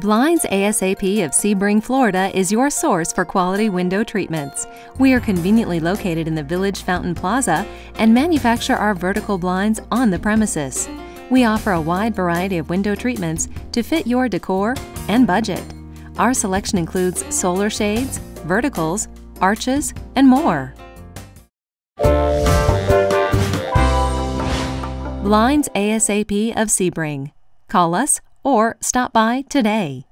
Blinds ASAP of Sebring, Florida is your source for quality window treatments. We are conveniently located in the Village Fountain Plaza and manufacture our vertical blinds on the premises. We offer a wide variety of window treatments to fit your decor and budget. Our selection includes solar shades, verticals, arches, and more. Blinds ASAP of Sebring. Call us or stop by today.